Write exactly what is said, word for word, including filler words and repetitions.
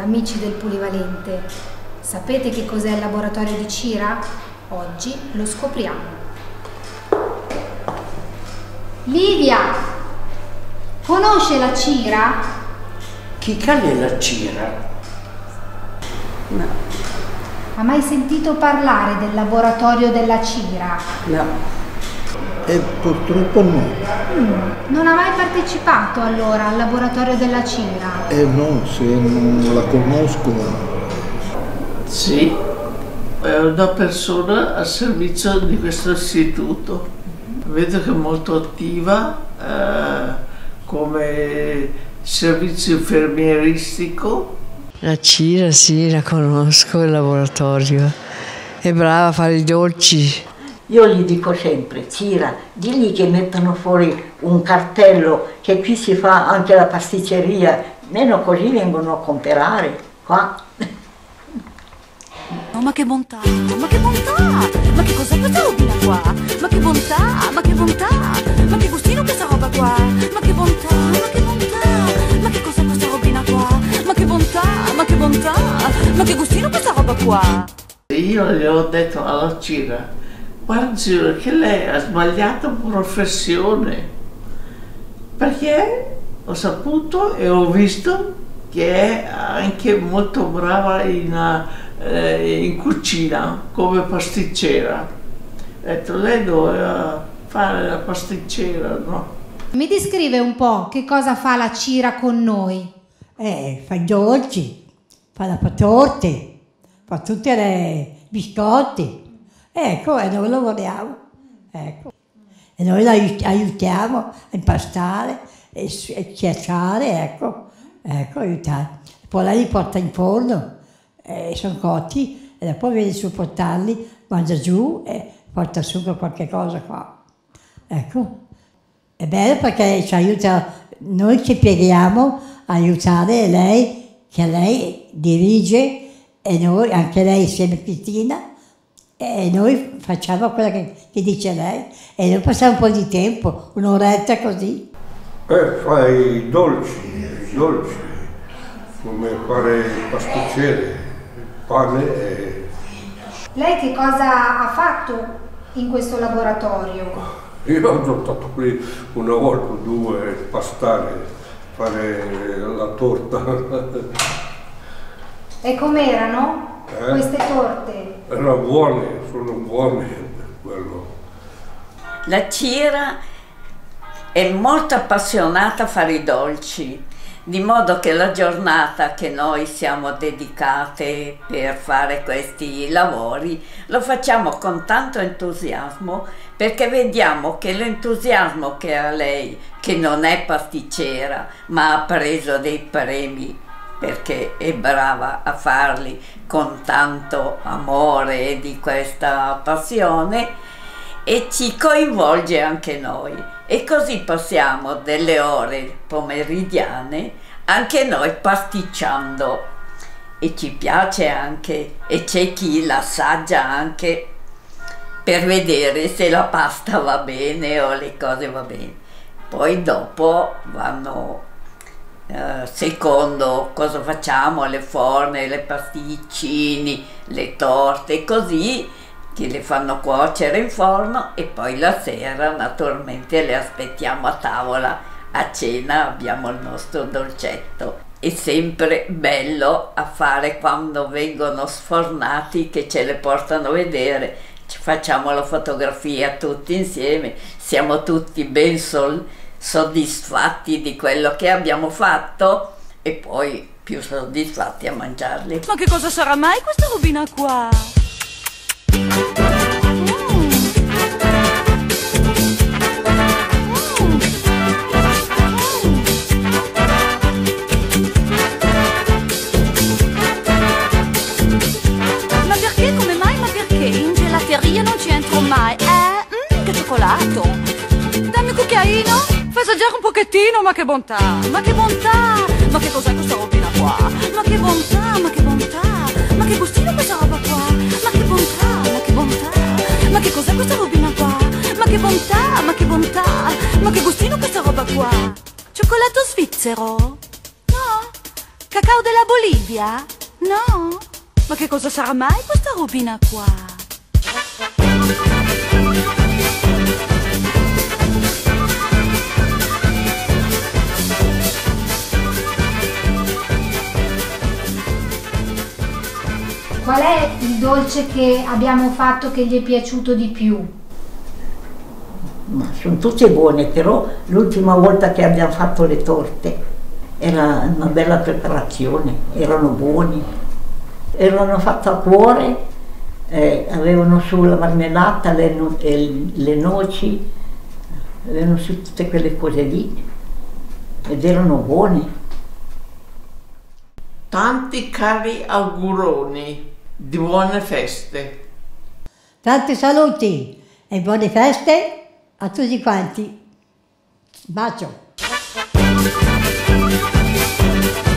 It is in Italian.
amici del Polivalente, sapete che cos'è il laboratorio di Cira? Oggi lo scopriamo. Livia, conosce la Cira? Chi è la Cira? No. Ha mai sentito parlare del laboratorio della Cira? No. E purtroppo no. Mm. Non ha mai partecipato allora al laboratorio della Cira? Eh no, se non la conosco. Sì, è una persona a servizio di questo istituto. Vedo che è molto attiva eh, come servizio infermieristico. La Cira, sì, la conosco, il laboratorio. È brava a fare i dolci. Io gli dico sempre, Cira, digli che mettono fuori un cartello che qui si fa anche la pasticceria, meno così vengono a comprare qua. Oh, ma che bontà, ma che bontà, ma che cos'è questa robina qua? Ma che bontà, ma che bontà, ma che gustino questa roba qua? Ma che bontà, ma che bontà, ma che cos'è questa robina qua? Ma che bontà, ma che bontà, ma che gustino questa roba qua? Io gli ho detto alla Cira, guarda signora, che lei ha sbagliato professione, perché ho saputo e ho visto che è anche molto brava in, eh, in cucina come pasticcera. Ho detto, lei doveva fare la pasticcera, no? Mi descrive un po' che cosa fa la Cira con noi? Eh, fa i dolci, fa le torte, fa tutte le biscotti. Ecco, e noi lavoriamo, ecco. E noi la aiutiamo a impastare e schiacciare, ecco, ecco, aiutare. Poi lei li porta in forno, e sono cotti, e poi viene su a portarli, mangia giù e porta su qualche cosa qua. Ecco, è bello perché ci aiuta, noi ci pieghiamo a aiutare lei, che lei dirige, e noi, anche lei insieme a Cristina, e noi facciamo quello che, che dice lei e noi passiamo un po' di tempo, un'oretta così. Eh, fai i dolci, i dolci, come fare il pasticcere, il pane e... Lei che cosa ha fatto in questo laboratorio? Io ho stato qui una volta o due a pastare, fare la torta. E com'erano Eh? queste torte? Erano buone, sono buone quello. La Cira è molto appassionata a fare i dolci, di modo che la giornata che noi siamo dedicate per fare questi lavori lo facciamo con tanto entusiasmo, perché vediamo che l'entusiasmo che ha lei, che non è pasticcera ma ha preso dei premi perché è brava a farli con tanto amore e di questa passione, e ci coinvolge anche noi, e così passiamo delle ore pomeridiane anche noi pasticciando, e ci piace anche, e c'è chi l'assaggia anche per vedere se la pasta va bene o le cose va bene. Poi dopo vanno Uh, secondo cosa facciamo, le forme, le pasticcini, le torte, così, che le fanno cuocere in forno, e poi la sera naturalmente le aspettiamo a tavola, a cena abbiamo il nostro dolcetto. È sempre bello a fare quando vengono sfornati, che ce le portano a vedere, ci facciamo la fotografia tutti insieme, siamo tutti ben sol soddisfatti di quello che abbiamo fatto e poi più soddisfatti a mangiarli. Ma che cosa sarà mai questa robina qua? Ma perché, come mai, ma perché in gelateria non ci entro mai? Eh? Mm, che cioccolato! Dammi un cucchiaino! Fai assaggiare un pochettino, ma che bontà, ma che bontà, ma che cos'è questa robina qua? Ma che bontà, ma che bontà, ma che gustino questa roba qua? Ma che bontà, ma che bontà, ma che cos'è questa robina qua? Ma che bontà, ma che bontà, ma che gustino questa roba qua? Cioccolato svizzero? No? Cacao della Bolivia? No? Ma che cosa sarà mai questa robina qua? Qual è il dolce che abbiamo fatto che gli è piaciuto di più? Ma sono tutte buone, però l'ultima volta che abbiamo fatto le torte era una bella preparazione, erano buoni, erano fatte a cuore, eh, avevano su la marmellata, le, no e le noci, avevano su tutte quelle cose lì ed erano buoni. Tanti cari auguroni di buone feste. Tanti saluti e buone feste a tutti quanti. Bacio.